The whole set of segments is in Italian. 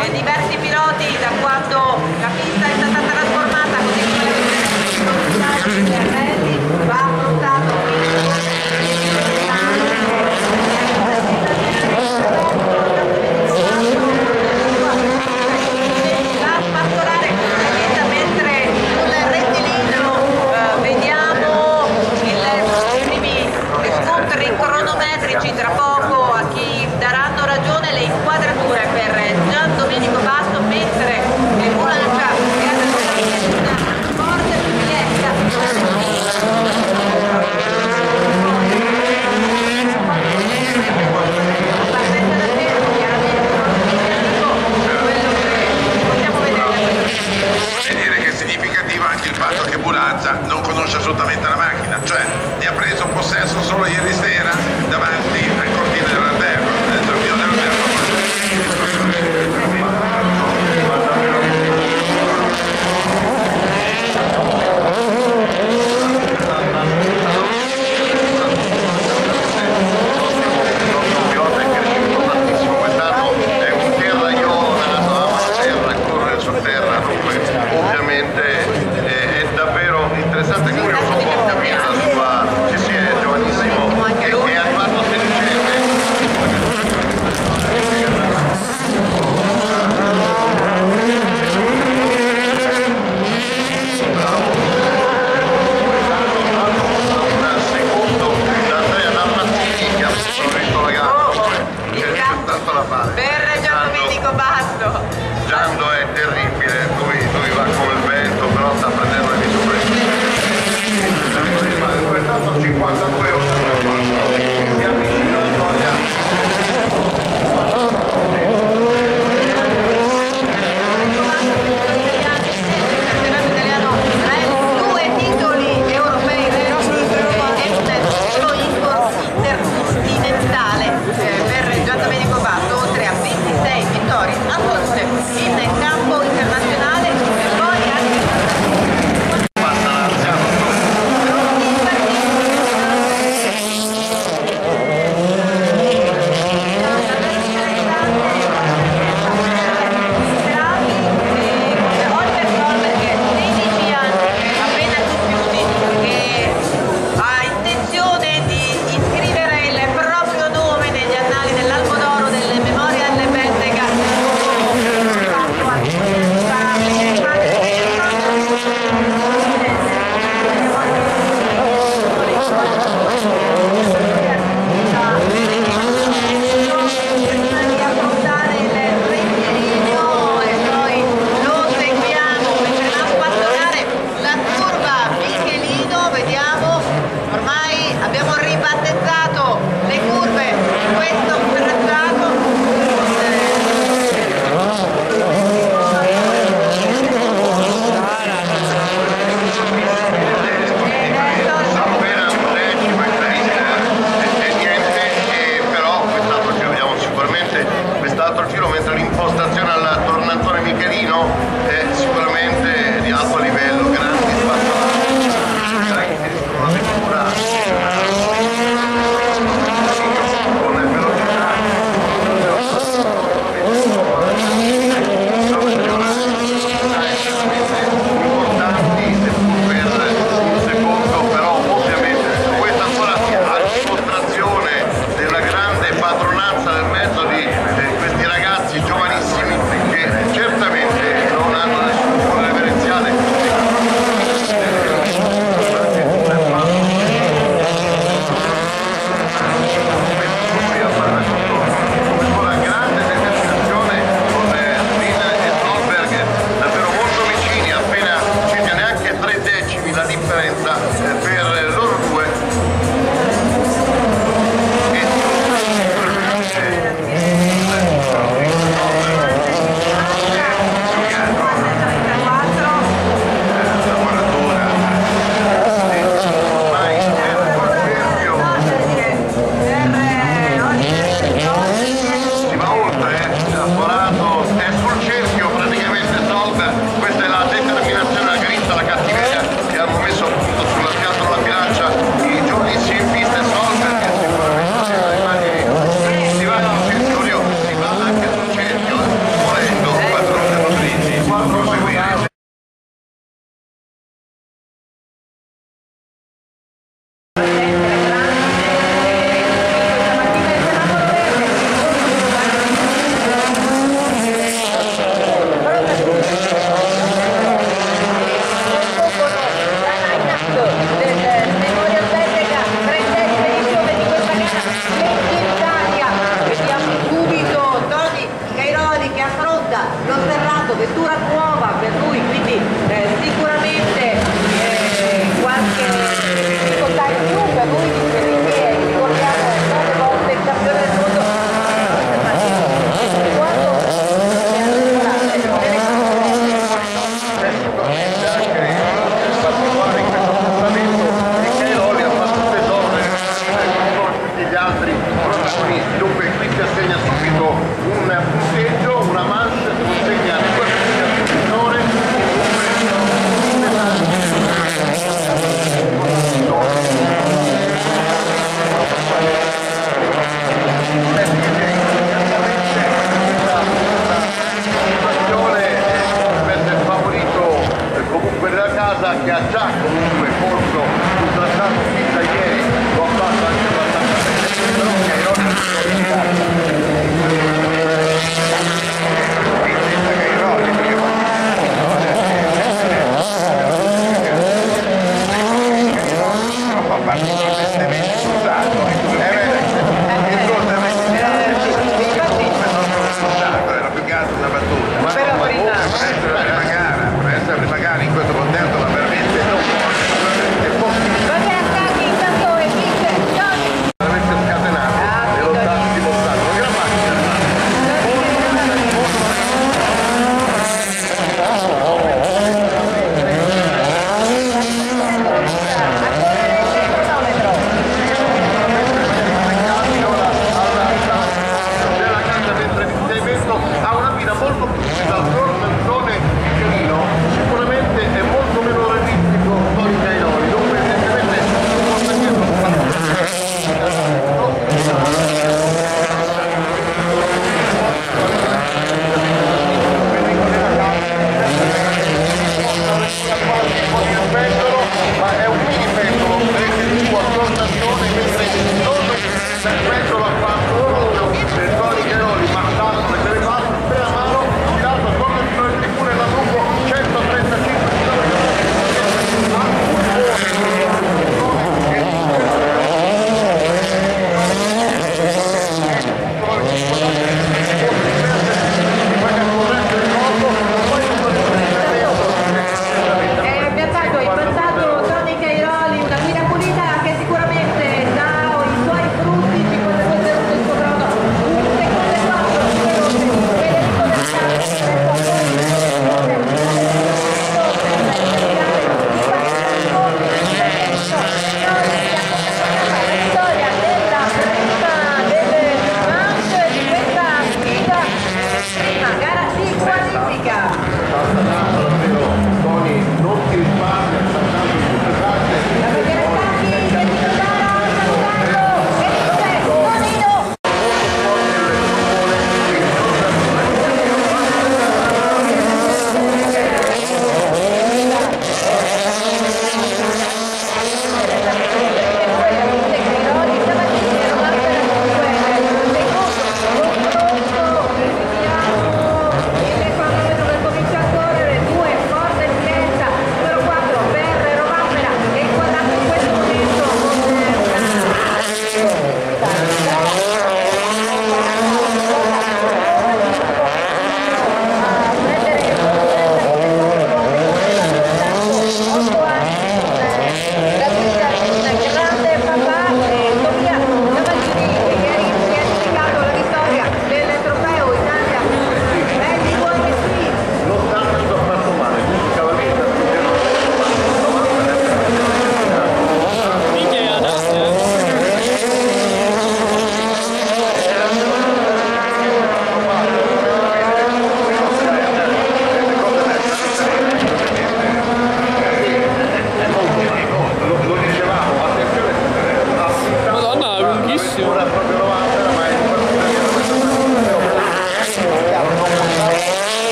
diversi piloti da quando la pista è stata trasformata, così come va affrontato la pastorale, mentre sul rettilineo vediamo i primi scontri cronometrici tra poco a chi daranno ragione le inquadrature per Gian Domenico Basso, mentre Mulancia che ha una forte finesca. E dire che è significativo anche il fatto che Bulanza non conosce assolutamente la macchina, cioè ne ha preso possesso solo ieri sera davanti al cortile dell'albergo, del giardino dell'albergo. Per Gian Domenico Basso. Giando è terribile, lui va come il vento, però sta prendendo le misure. 52 ore. Due titoli europei e un solo intercontinentale per Gian Domenico Basso, oltre a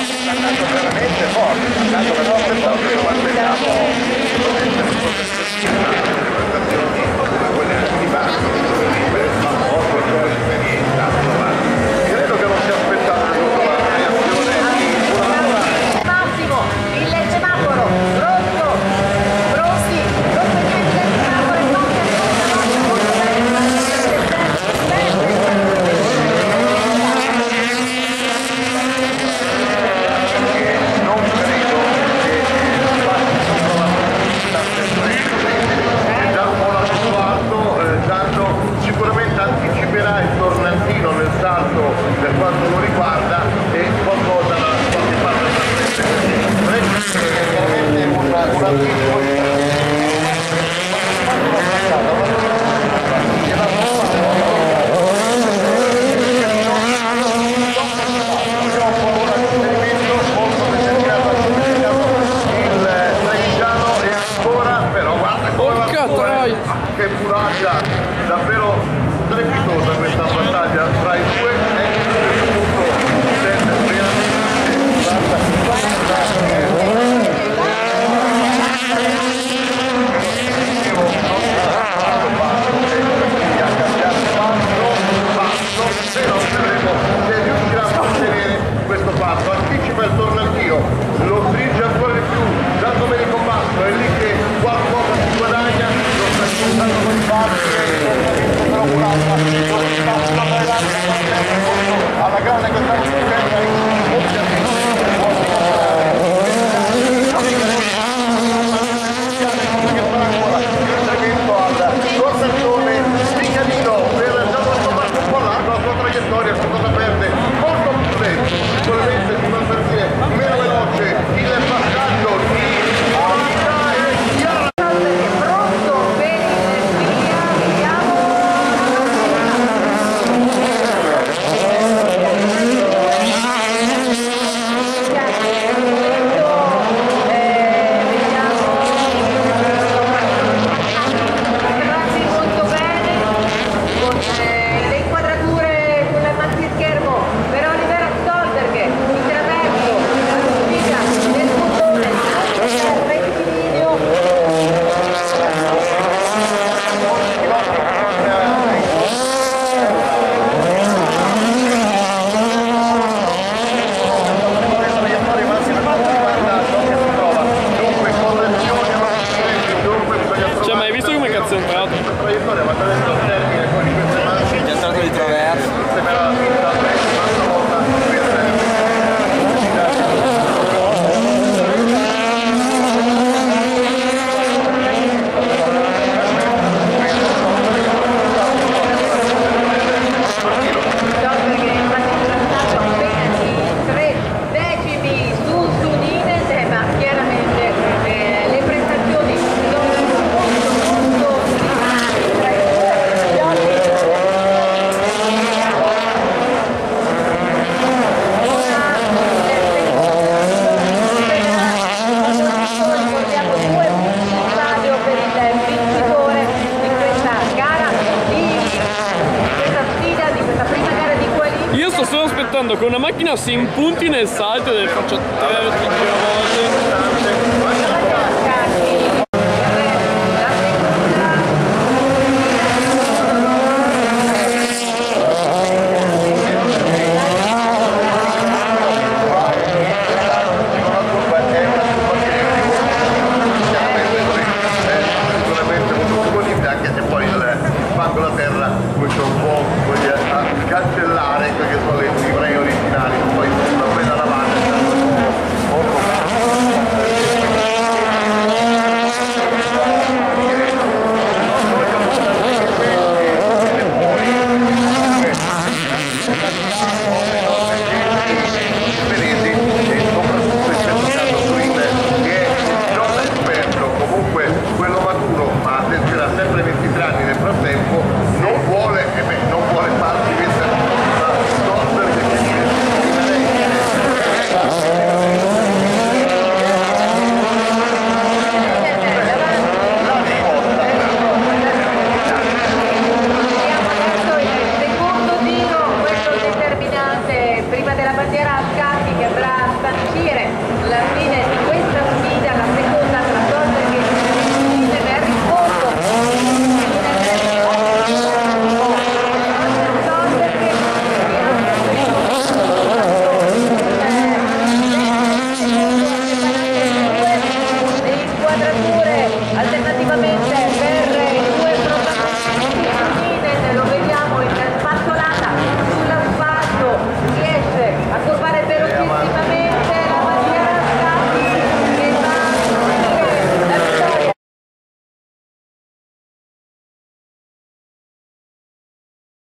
Che furaccia davvero strepitosa questa battaglia tra i due però vedremo se riuscirà a mantenere questo passo, anticipa il torno al tiro, lo stringe ancora di più, da Domenico Basso, è lì che qualcosa si guadagna, lo sta ascoltando con i passi, però Murata, alla grande traiettoria, cosa perde molto più lento, sicuramente si va per dire meno veloce il passaggio di Monica e Chiara. Pronto per il via, vediamo. Molto bene con le inquadrature sulle macchine schermo per Oliver Stolberg, intervento alla sfida del bottone rettilineo. Cioè, ma hai visto come cazzo è entrato? È entrato di traverso. Stolberg è passato appena di 3 decimi su Nines, ma chiaramente le prestazioni sono molto tra i ricordiamo 2 punti in stadio per il vincitore di questa gara, di questa sfida, di questa prima gara di qualifica. Io sto solo aspettando che una macchina si impunti nel salto e faccia 3 o 5 volte. sicuramente molto disponibile, anche se poi il fango da terra comincia un po' a cancellare quelli che sono le livree originali, poi una bella lavata molto Alternativamente